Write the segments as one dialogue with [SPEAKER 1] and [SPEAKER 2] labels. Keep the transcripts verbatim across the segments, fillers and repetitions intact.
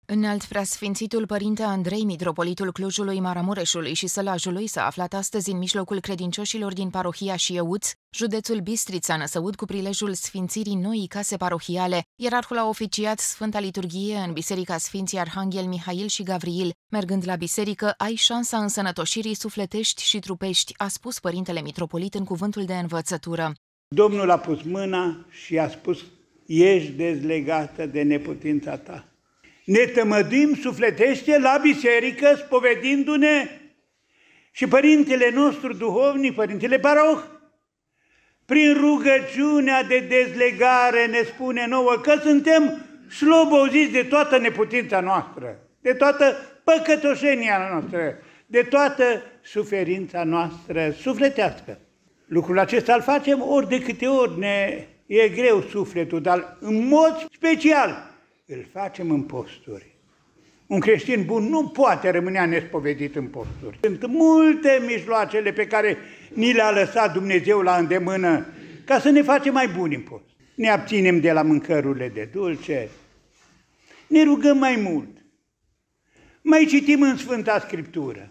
[SPEAKER 1] Înalt preasfințitul părinte Andrei, mitropolitul Clujului, Maramureșului și Sălajului, s-a aflat astăzi în mijlocul credincioșilor din parohia Șieuț, județul Bistrița, Năsăud, cu prilejul sfințirii noii case parohiale. Ierarhul a oficiat Sfânta Liturghie în Biserica Sfinții Arhanghel Mihail și Gavriil. Mergând la biserică, ai șansa însănătoșirii sufletești și trupești, a spus părintele mitropolit în cuvântul de învățătură.
[SPEAKER 2] Domnul a pus mâna și a spus: ești dezlegată de neputința ta. Ne tămăduim sufletește la biserică, spovedindu-ne, și părintele nostru duhovnic, părintele paroh, prin rugăciunea de dezlegare ne spune nouă că suntem sloboziți de toată neputința noastră, de toată păcătoșenia noastră, de toată suferința noastră sufletească. Lucrul acesta îl facem ori de câte ori ne e greu sufletul, dar în mod special îl facem în posturi. Un creștin bun nu poate rămâne nespovedit în posturi. Sunt multe mijloacele pe care ni le-a lăsat Dumnezeu la îndemână ca să ne facem mai buni în post. Ne abținem de la mâncărurile de dulce, ne rugăm mai mult, mai citim în Sfânta Scriptură,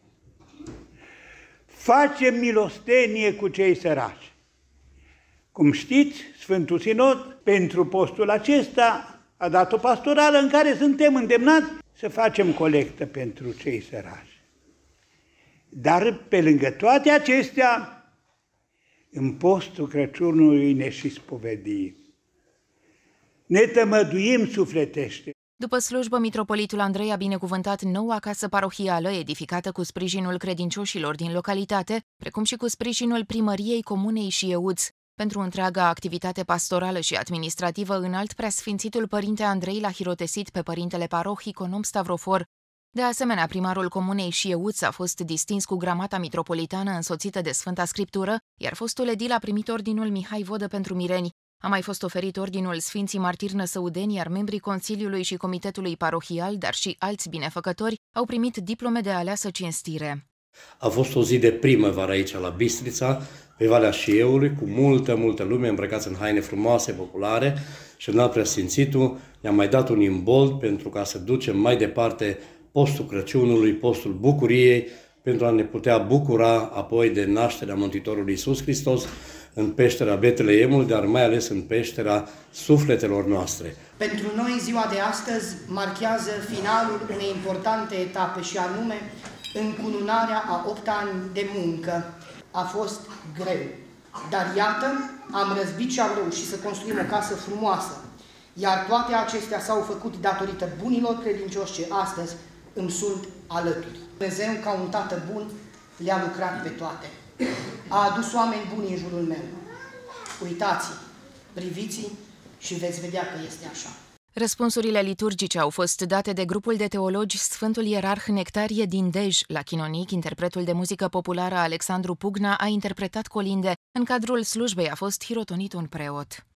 [SPEAKER 2] facem milostenie cu cei săraci. Cum știți, Sfântul Sinod, pentru postul acesta, a dat o pastorală în care suntem îndemnați să facem colectă pentru cei săraci. Dar pe lângă toate acestea, în postul Crăciunului ne și spovedim. Ne tămăduim sufletește.
[SPEAKER 1] După slujbă, mitropolitul Andrei a binecuvântat noua casă parohială, edificată cu sprijinul credincioșilor din localitate, precum și cu sprijinul primăriei comunei Șieuț. Pentru întreaga activitate pastorală și administrativă, înalt preasfințitul părinte Andrei l-a hirotesit pe părintele paroh Iconom Stavrofor. De asemenea, primarul comunei Șieuț a fost distins cu gramata mitropolitană însoțită de Sfânta Scriptură, iar fostul edil a primit ordinul Mihai Vodă pentru mireni. A mai fost oferit ordinul Sfinții Martiri Năsăudeni, iar membrii Consiliului și Comitetului Parohial, dar și alți binefăcători, au primit diplome de aleasă cinstire.
[SPEAKER 3] A fost o zi de primăvară aici la Bistrița, pe Valea Șieului, cu multă, multă lume îmbrăcați în haine frumoase, populare, și înalt preasfințitul ne-a mai dat un imbold pentru ca să ducem mai departe postul Crăciunului, postul bucuriei, pentru a ne putea bucura apoi de nașterea Mântuitorului Iisus Hristos în peștera Betleemului, dar mai ales în peștera sufletelor noastre.
[SPEAKER 4] Pentru noi, ziua de astăzi marchează finalul unei importante etape, și anume încununarea a opt ani de muncă. A fost greu, dar iată, am răzbit și am reușit să construim o casă frumoasă, iar toate acestea s-au făcut datorită bunilor credincioși ce astăzi îmi sunt alături. Dumnezeu, ca un tată bun, le-a lucrat pe toate. A adus oameni buni în jurul meu. Uitați-i, priviți-i și veți vedea că este așa.
[SPEAKER 1] Răspunsurile liturgice au fost date de grupul de teologi Sfântul Ierarh Nectarie din Dej. La Chinonic, interpretul de muzică populară Alexandru Pugna a interpretat colinde. În cadrul slujbei a fost hirotonit un preot.